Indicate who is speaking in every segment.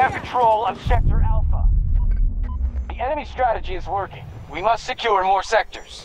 Speaker 1: have control of Sector Alpha. The enemy strategy is working. We must secure more sectors.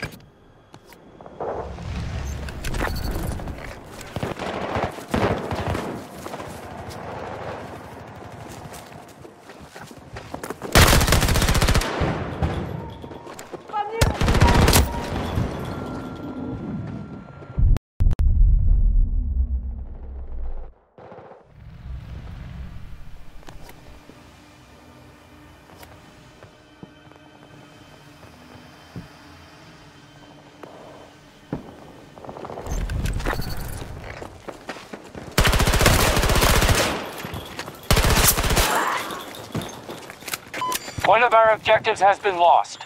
Speaker 1: One of our objectives has been lost.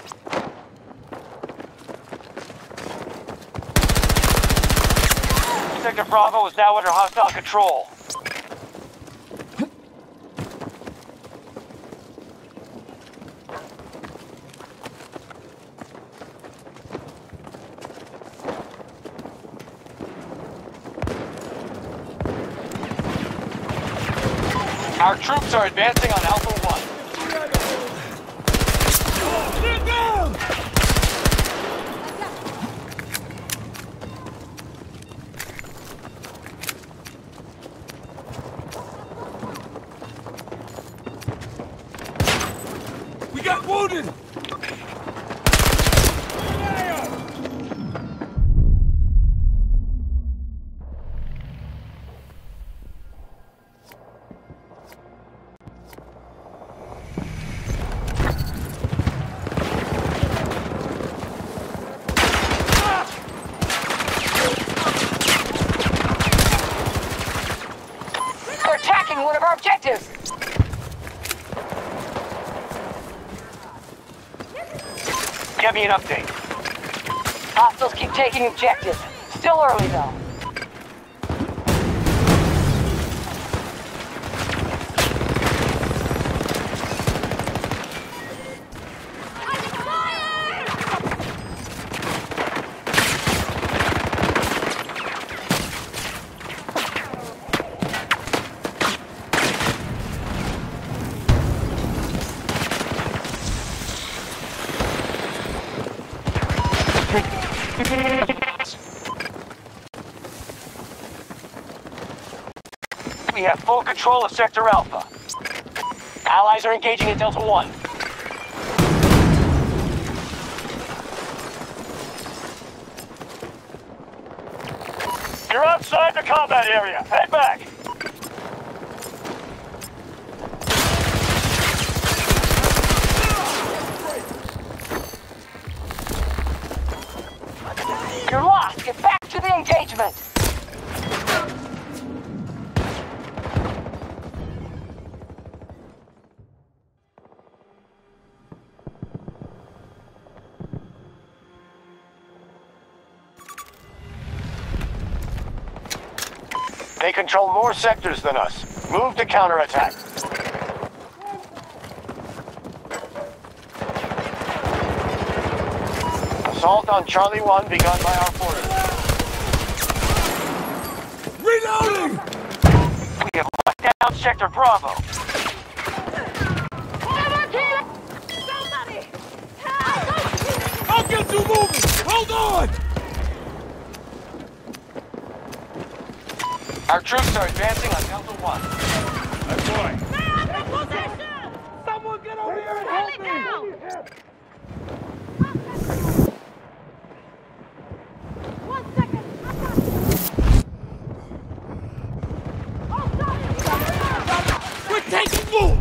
Speaker 1: Sector Bravo is now under hostile control. Our troops are advancing on Alpha 1.
Speaker 2: We got wounded!
Speaker 3: They're attacking one of our objectives!
Speaker 1: Give me an update.
Speaker 3: Hostiles keep taking objectives. Still early, though.
Speaker 1: We have full control of Sector Alpha. Allies are engaging at Delta 1. You're outside the combat area. Head back.
Speaker 3: You're lost! Get back to the engagement!
Speaker 1: They control more sectors than us. Move to counterattack. Assault on Charlie 1 begun by our forces.
Speaker 2: Reloading!
Speaker 1: We have locked down Sector Bravo.
Speaker 3: Somebody! Help!
Speaker 2: I'll get you moving! Hold on!
Speaker 1: Our troops are advancing on Delta 1.
Speaker 2: That's right.
Speaker 3: Someone get over here and help me! One second!
Speaker 2: We're taking move!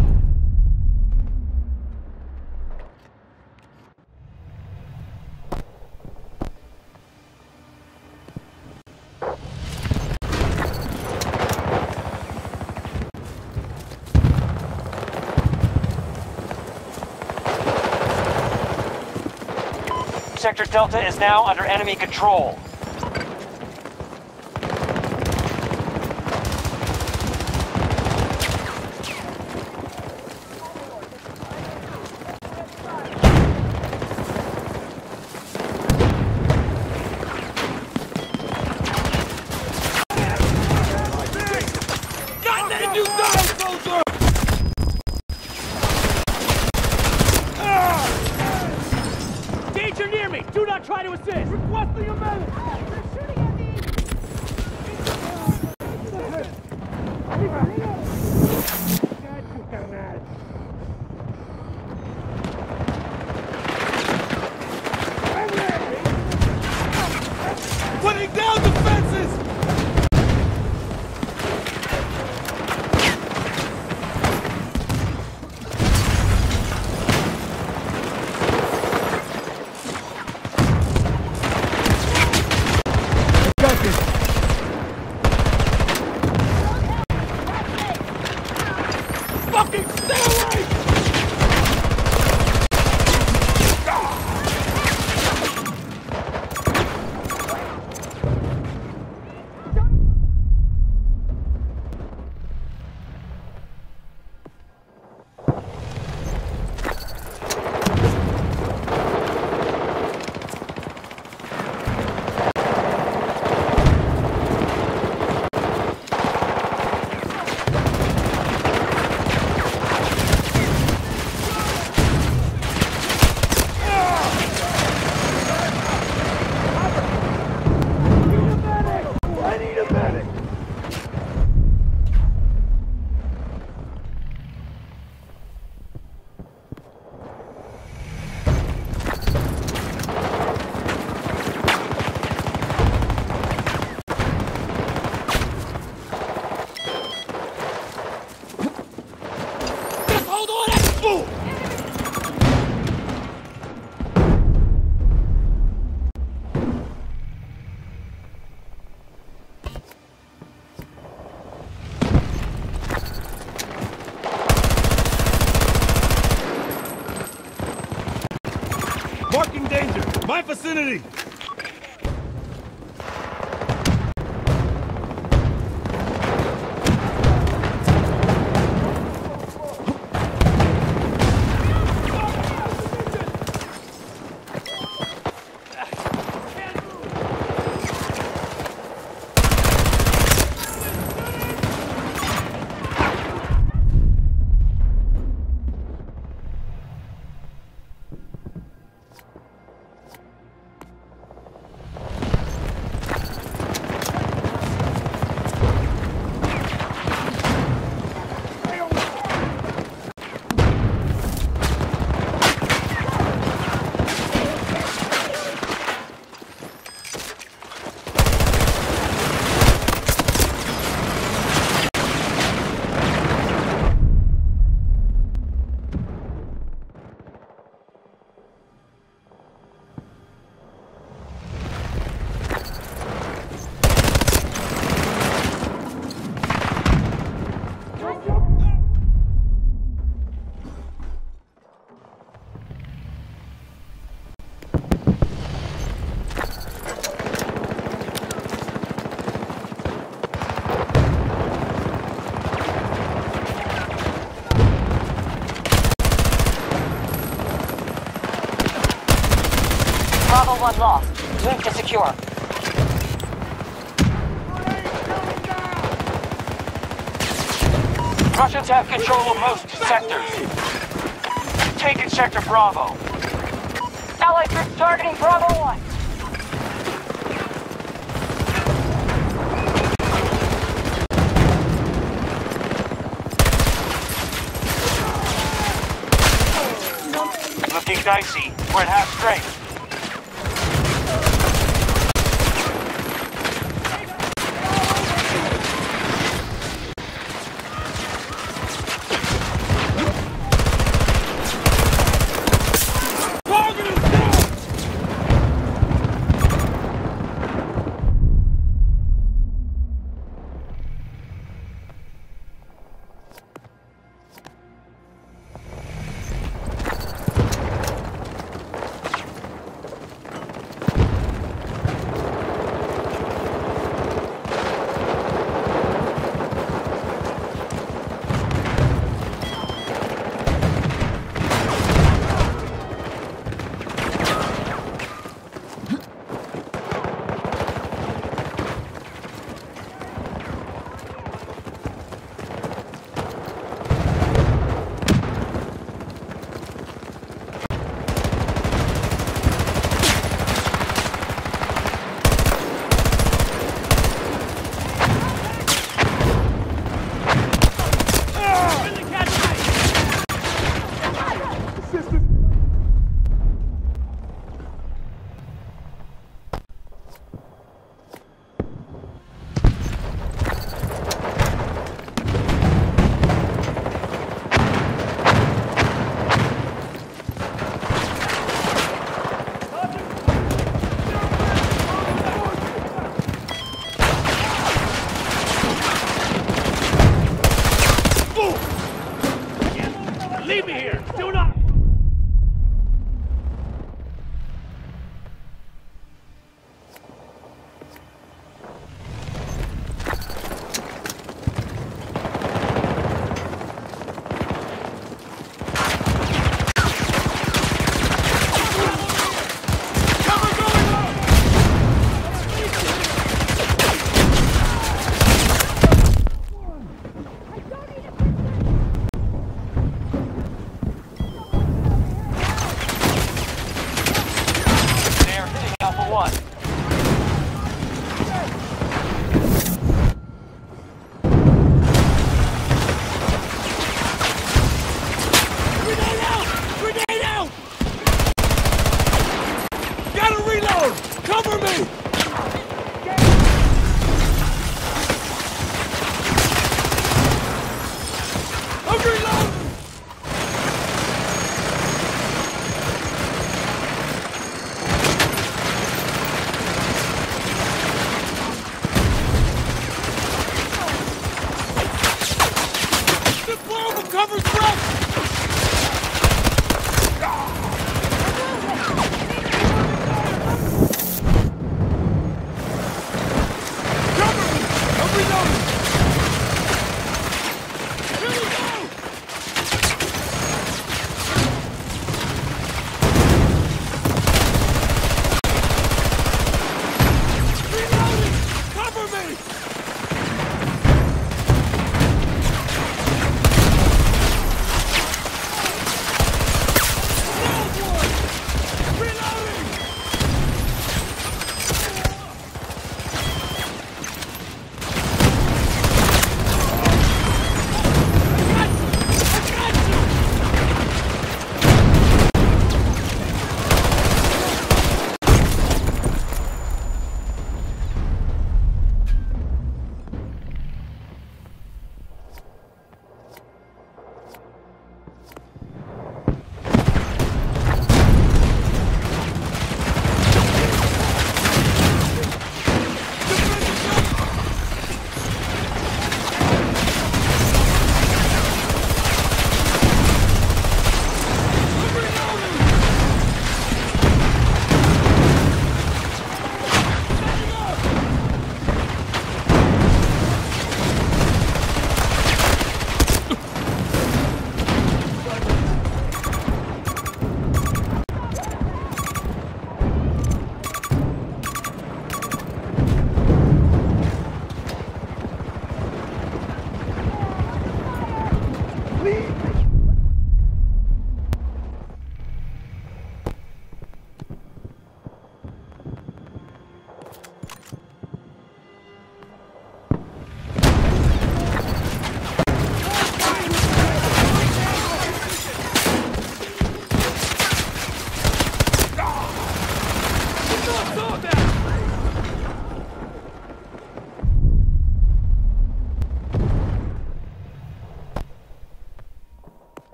Speaker 1: Sector Delta is now under enemy control.
Speaker 2: Not letting you die, soldier! seconds. Fucking stay away! Marking danger! My vicinity!
Speaker 3: Bravo 1 lost. Move to secure.
Speaker 1: Russians have control of most sectors. Taking Sector Bravo.
Speaker 3: Allied troops targeting Bravo 1.
Speaker 1: Looking dicey. We're at half strength.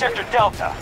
Speaker 1: Sector Delta.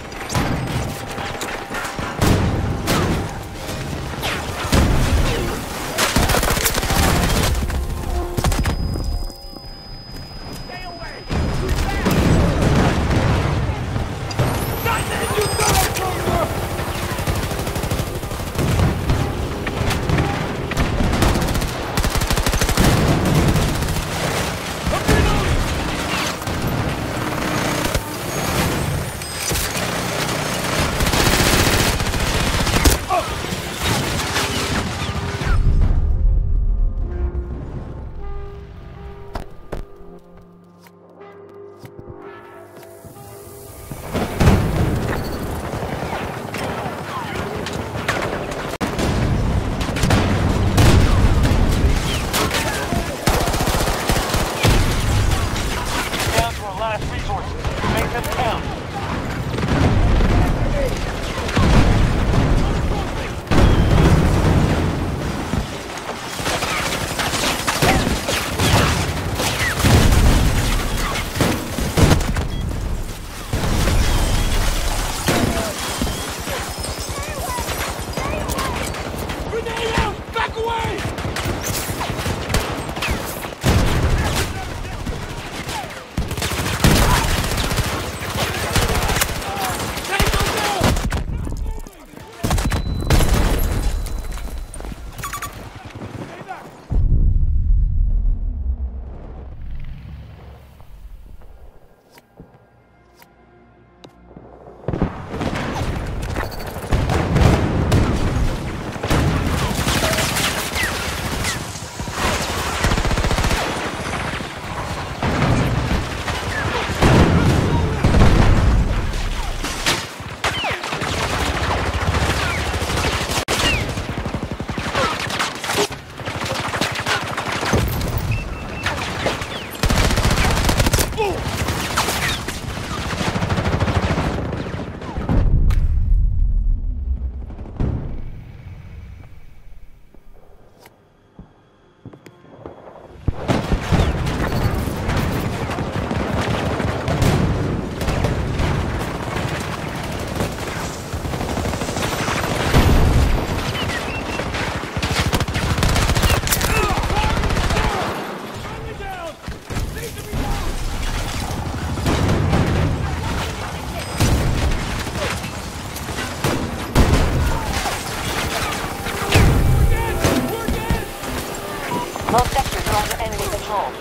Speaker 3: Most sectors are under enemy control.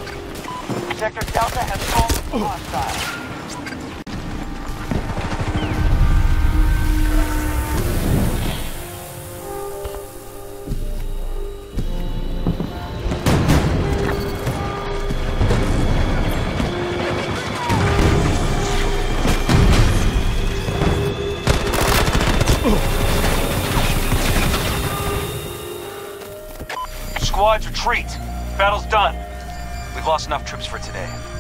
Speaker 3: Sector Delta has fallen hostile.
Speaker 1: Squads retreat. Battle's done. We've lost enough troops for today.